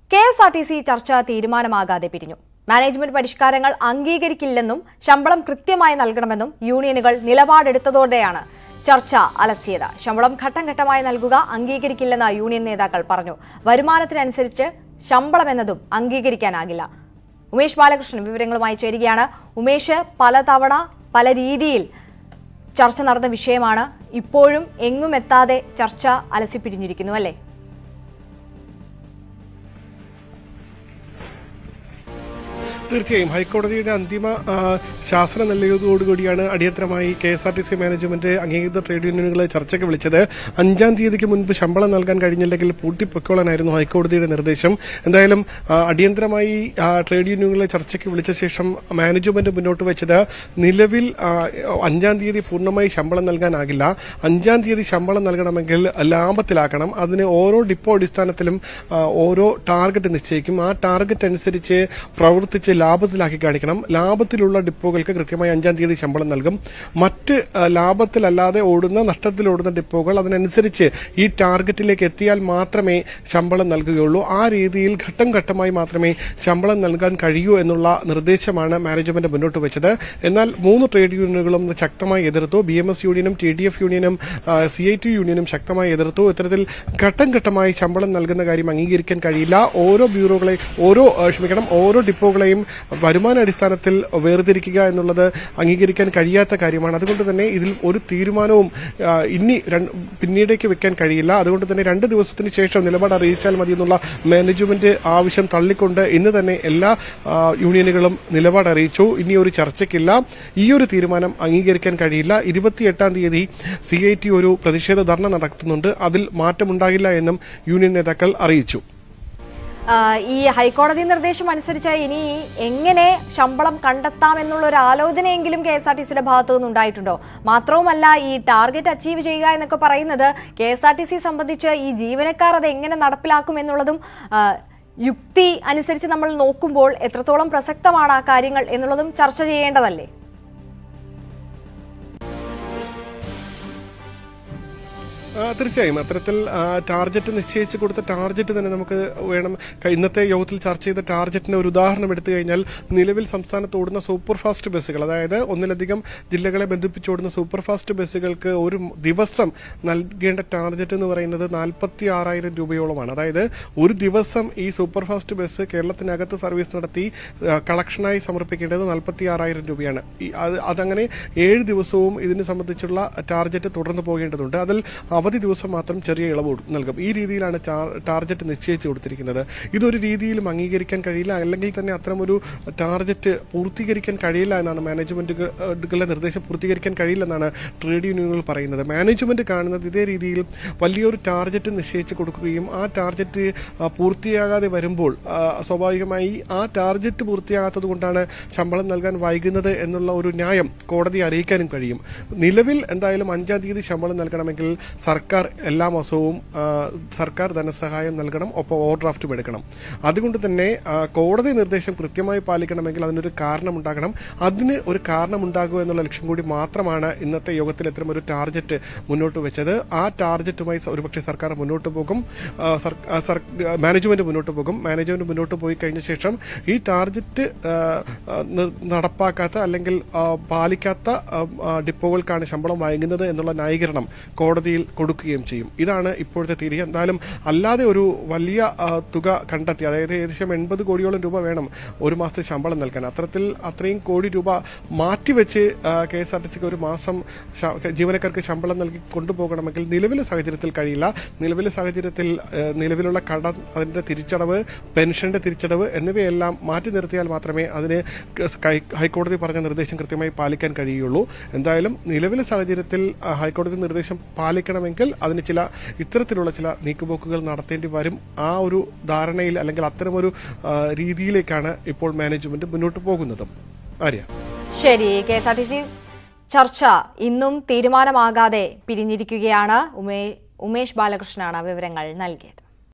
KSRTC ചർച്ച തീരുമാനമാകാതെ പിരിഞ്ഞു. Management പരിഷ്കാരങ്ങൾ അംഗീകരിക്കില്ലെന്നും ശമ്പളം കൃത്യമായി നൽകണമെന്നും യൂണിയനുകൾ നിലപാടെടുത്തതോടെയാണ് ചർച്ച അലസിയത്. ശമ്പളം ഘട്ടം ഘട്ടമായി നൽകുക അംഗീകരിക്കില്ലെന്ന് യൂണിയൻ നേതാക്കൾ പറഞ്ഞു. വരുമാനത്തിനനുസരിച്ച് ശമ്പളം എന്നതും അംഗീകരിക്കാനാകില്ല. ഉമേഷ് ബാലകൃഷ്ണൻ വിവരങ്ങളുമായി ചേരുകയാണ്. ഉമേഷ്, പലതവണ പല രീതിയിൽ ചർച്ച നടന്ന വിഷയമാണ്. ഇപ്പോഴും എങ്ങും എത്താതെ ചർച്ച അലസിപ്പിരിഞ്ഞിരിക്കുന്നു അല്ലേ? തീർച്ചയായും ഹൈക്കോടതിയുടെ അന്തിമ ശാസനം നൽകിയതോടുകൂടിയാണ് അടിയന്തരമായി KSRTC മാനേജ്മെന്റ് അംഗീകൃത ട്രേഡ് യൂണിയനുകളെ ചർച്ചയ്ക്ക് വിളിച്ചത്. 5-ാം തീയതിക്ക് മുൻപ് ശമ്പളം നൽകാൻ കഴിഞ്ഞില്ലെങ്കിൽ പൂട്ടിപ്പൊക്കോളാനായിരുന്നു ഹൈക്കോടതിയുടെ നിർദ്ദേശം. എന്തായാലും അടിയന്തരമായി ട്രേഡ് യൂണിയനുകളെ ചർച്ചയ്ക്ക് വിളിച്ച ശേഷം മാനേജ്മെന്റ് മുന്നോട്ട് വെച്ചത് നിലവിൽ 5-ാം തീയതി പൂർണ്ണമായി ശമ്പളം നൽകാനാകില്ല. 5-ാം തീയതി ശമ്പളം നൽകണമെങ്കിൽ ലാഭത്തിലാക്കണം. അതിന് ഓരോ ഡിപ്പോ അടിസ്ഥാനത്തിലും ഓരോ ടാർഗറ്റ് നിശ്ചയിക്കും. ആ ടാർഗറ്റ് അനുസരിച്ച് പ്രവർത്തിച്ച് ലാഭത്തിലാക്കി കാണിക്കണം. ലാഭത്തിലുള്ള ഡിപ്പോകൾക്ക് കൃത്യമായി 5-ാം തീയതി ശമ്പളം നൽകും. മറ്റ് ലാഭത്തിലല്ലാതെ ഓടുന്ന നഷ്ടത്തിലോടുന്ന ഡിപ്പോകൾ അതിനനുസരിച്ച് ഈ ടാർഗറ്റിലേക്ക് എത്തിയാൽ മാത്രമേ ശമ്പളം നൽകുകയുള്ളൂ. ആ രീതിയിൽ ഘട്ടം ഘട്ടമായി മാത്രമേ ശമ്പളം നൽകാൻ കഴിയൂ എന്നുള്ള നിർദ്ദേശമാണ് മാനേജ്മെന്റ് മുന്നോട്ട് വെച്ചത്. എന്നാൽ 3 ട്രേഡ് യൂണിയനുകളും ശക്തമായി എതിർത്തു. BMS യൂണിയനും TDF യൂണിയനും CIT യൂണിയനും ശക്തമായി എതിർത്തു. ഇത്തരത്തിൽ ഘട്ടം ഘട്ടമായി ശമ്പളം നൽകുന്ന കാര്യം അംഗീകരിക്കാൻ കഴിയില്ല. ഓരോ ഡിപ്പോകളെയും വരുമാനാടിസ്ഥാനത്തിൽ വേർതിരിക്കുക എന്നുള്ളത് അംഗീകരിക്കാൻ കഴിയാത്ത കാര്യമാണ്. അതുകൊണ്ട് തന്നെ ഇതിൽ ഒരു തീരുമാനവും പിന്നീടേക്ക് വെക്കാൻ കഴിയില്ല. അതുകൊണ്ട് തന്നെ 2 ദിവസത്തിന് ശേഷം നിലപാട് അറിയിച്ചാൽ മതി എന്നുള്ള മാനേജ്മെന്റ് ആവശ്യം തള്ളിക്കൊണ്ട് ഇന്ന് തന്നെ എല്ലാ യൂണിയനുകളും നിലപാട് അറിയിച്ചു. ഇനി ഒരു ചർച്ചയ്ക്കില്ല. ഈ ഒരു തീരുമാനം അംഗീകരിക്കാൻ കഴിയില്ല. 28-ാം തീയതി CIT ഒരു പ്രതിഷേധ ധർണ നടത്തുന്നുണ്ട്. അതിൽ മാറ്റമുണ്ടാകില്ല എന്നും യൂണിയൻ നേതാക്കൾ അറിയിച്ചു. ഈ ഹൈക്കോടതി നിർദ്ദേശം അനുസരിച്ച് ഇനി എങ്ങനെ ശമ്പളം കണ്ടെത്താം എന്നുള്ള ഒരു ആലോചനയെങ്കിലും KSRTCയുടെ ഭാഗത്തു നിന്നുണ്ടായിട്ടുണ്ടോ? മാത്രവുമല്ല, ഈ ടാർഗറ്റ് അച്ചീവ് ചെയ്യുക എന്നൊക്കെ പറയുന്നത് KSRTC സംബന്ധിച്ച് ഈ ജീവനക്കാർ അത് എങ്ങനെ നടപ്പിലാക്കും എന്നുള്ളതും യുക്തി അനുസരിച്ച് നമ്മൾ നോക്കുമ്പോൾ എത്രത്തോളം പ്രസക്തമാണ് ആ കാര്യങ്ങൾ എന്നുള്ളതും ചർച്ച ചെയ്യേണ്ടതല്ലേ? തീർച്ചയായും അത്തരത്തിൽ ടാർഗറ്റ് നിശ്ചയിച്ച് കൊടുത്ത ടാർഗറ്റ് തന്നെ നമുക്ക് വേണം. ഇന്നത്തെ യോഗത്തിൽ ചർച്ച ചെയ്ത ടാർഗറ്റിന് ഒരു ഉദാഹരണം എടുത്തു കഴിഞ്ഞാൽ നിലവിൽ സംസ്ഥാനത്ത് ഓടുന്ന സൂപ്പർ ഫാസ്റ്റ് ബസ്സുകൾ, അതായത് ഒന്നിലധികം ജില്ലകളെ ബന്ധിപ്പിച്ചോടുന്ന സൂപ്പർ ഫാസ്റ്റ് ബസ്സുകൾക്ക് ഒരു ദിവസം നൽകേണ്ട ടാർഗറ്റ് എന്ന് പറയുന്നത് 46,000 രൂപയോളമാണ്. അതായത് ഒരു ദിവസം ഈ സൂപ്പർ ഫാസ്റ്റ് ബസ് കേരളത്തിനകത്ത് സർവീസ് നടത്തി കളക്ഷനായി സമർപ്പിക്കേണ്ടത് 46,000 രൂപയാണ്. അതങ്ങനെ 7 ദിവസവും ഇതിനെ സംബന്ധിച്ചുള്ള ടാർഗറ്റ് തുടർന്ന് പോകേണ്ടതുണ്ട്. അതിൽ അവധി ദിവസം മാത്രം ചെറിയ ഇളവ് നൽകും. ഈ രീതിയിലാണ് ടാർഗറ്റ് നിശ്ചയിച്ചു കൊടുത്തിരിക്കുന്നത്. ഇതൊരു രീതിയിലും അംഗീകരിക്കാൻ കഴിയില്ല. അല്ലെങ്കിൽ തന്നെ അത്തരമൊരു ടാർഗറ്റ് പൂർത്തീകരിക്കാൻ കഴിയില്ല എന്നാണ് മാനേജ്മെന്റുകളുടെ നിർദ്ദേശം. പൂർത്തീകരിക്കാൻ കഴിയില്ലെന്നാണ് ട്രേഡ് യൂണിയനുകൾ പറയുന്നത്. മാനേജ്മെന്റ് കാണുന്നത് ഇതേ രീതിയിൽ വലിയൊരു ടാർഗറ്റ് നിശ്ചയിച്ചു കൊടുക്കുകയും ആ ടാർഗറ്റ് പൂർത്തിയാകാതെ വരുമ്പോൾ സ്വാഭാവികമായി ആ ടാർഗറ്റ് പൂർത്തിയാകാത്തത് കൊണ്ടാണ് ശമ്പളം നൽകാൻ വൈകുന്നത് എന്നുള്ള ഒരു ന്യായം കോടതിയെ അറിയിക്കാനും കഴിയും. നിലവിൽ എന്തായാലും 5-ാം തീയതി ശമ്പളം നൽകണമെങ്കിൽ സർക്കാർ എല്ലാ മാസവും സർക്കാർ ധനസഹായം നൽകണം, ഒപ്പം ഓവർ ഡ്രാഫ്റ്റും എടുക്കണം. അതുകൊണ്ട് തന്നെ കോടതി നിർദ്ദേശം കൃത്യമായി പാലിക്കണമെങ്കിൽ അതിനൊരു കാരണമുണ്ടാകണം. അതിന് ഒരു കാരണമുണ്ടാകുക എന്നുള്ള ലക്ഷ്യം കൂടി മാത്രമാണ് ഇന്നത്തെ യോഗത്തിൽ ഇത്തരം ഒരു ടാർഗറ്റ് മുന്നോട്ട് വെച്ചത്. ആ ടാർഗറ്റുമായി ഒരുപക്ഷെ സർക്കാർ മുന്നോട്ട് പോകും, മാനേജ്മെന്റ് മുന്നോട്ട് പോകും. മാനേജ്മെന്റ് മുന്നോട്ട് പോയി കഴിഞ്ഞ ശേഷം ഈ ടാർഗറ്റ് നടപ്പാക്കാത്ത അല്ലെങ്കിൽ പാലിക്കാത്ത ഡിപ്പോകൾക്കാണ് ശമ്പളം വൈകുന്നത് എന്നുള്ള ന്യായീകരണം കോടതിയിൽ കൊടുക്കുകയും ചെയ്യും. ഇതാണ് ഇപ്പോഴത്തെ തീയതി. എന്തായാലും അല്ലാതെ ഒരു വലിയ തുക കണ്ടെത്തി, അതായത് ഏകദേശം 80 കോടിയോളം രൂപ വേണം ഒരു മാസത്തെ ശമ്പളം നൽകാൻ. അത്രയും കോടി രൂപ മാറ്റിവെച്ച് KSRTCക്ക് ഒരു മാസം ജീവനക്കാർക്ക് ശമ്പളം നൽകി കൊണ്ടുപോകണമെങ്കിൽ നിലവിലെ സാഹചര്യത്തിൽ കഴിയില്ല. നിലവിലെ സാഹചര്യത്തിൽ നിലവിലുള്ള കടം, അതിന്റെ തിരിച്ചടവ്, പെൻഷന്റെ തിരിച്ചടവ് എന്നിവയെല്ലാം മാറ്റി നിർത്തിയാൽ മാത്രമേ അതിന് ഹൈക്കോടതി പറഞ്ഞ നിർദ്ദേശം കൃത്യമായി പാലിക്കാൻ കഴിയുള്ളൂ. എന്തായാലും നിലവിലെ സാഹചര്യത്തിൽ ഹൈക്കോടതി നിർദ്ദേശം പാലിക്കണമെങ്കിൽ അതിന് ഇത്തരത്തിലുള്ള ചില നീക്കുപോക്കുകൾ നടത്തേണ്ടി വരും. ആ ഒരു ധാരണയിൽ അല്ലെങ്കിൽ അത്തരമൊരു രീതിയിലേക്കാണ് ഇപ്പോൾ മാനേജ്മെന്റ് മുന്നോട്ട് പോകുന്നതും. ആര്യ, ശരി. KSRTC ചർച്ച ഇന്നും തീരുമാനമാകാതെ പിരിഞ്ഞിരിക്കുകയാണ്. ഉമേഷ് ബാലകൃഷ്ണനാണ് വിവരങ്ങൾ നൽകിയത്.